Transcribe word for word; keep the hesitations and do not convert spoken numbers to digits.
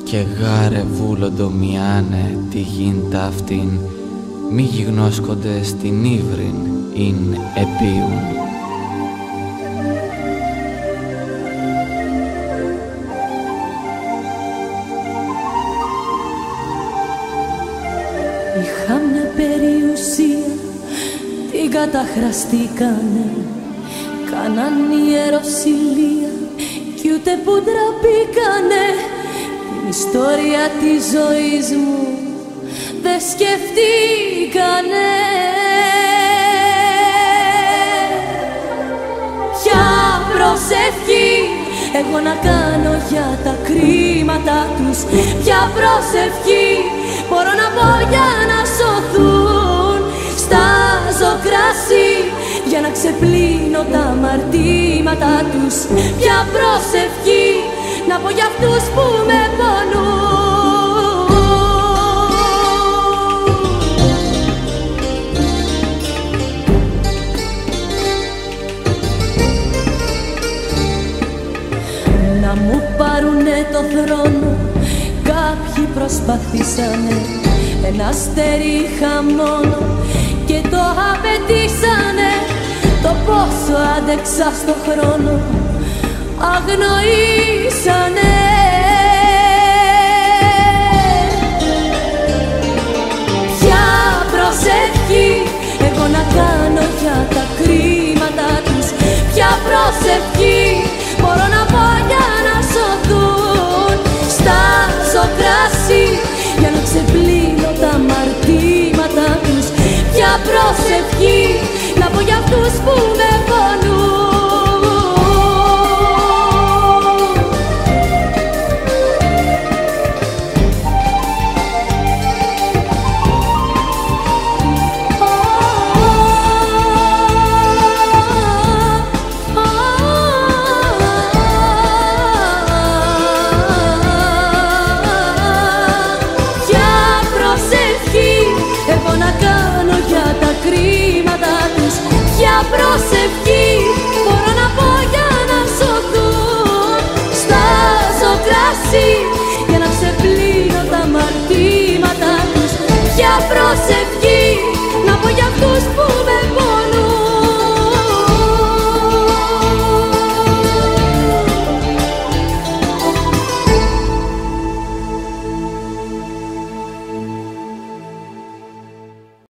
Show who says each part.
Speaker 1: Και γάρε βούλοντο μιάνε τη γιν ταύτην, μη γιγνώσκονται στην ύβριν ειν επίουν.
Speaker 2: Είχα μια περιουσία, την καταχραστήκανε, κάναν ιεροσυλία κι ούτε που ντραπήκανε. Την ιστορία της ζωής μου δεν σκεφτήκανε. Ποια προσευχή εγώ να κάνω για τα κρίματα τους, ποια προσευχή μπορώ να πω για να σωθούν. Στάζω κρασί για να ξεπλύνω τα αμαρτήματα τους, ποια προσευχή να πω για αυτούς που με πονούν. Να μου πάρουνε το θρόνο, κάποιοι προσπαθήσανε, ένα αστέρι είχα μόνο και το απαιτήσανε. Το πόσο άντεξα στο χρόνο αγνοήσανε.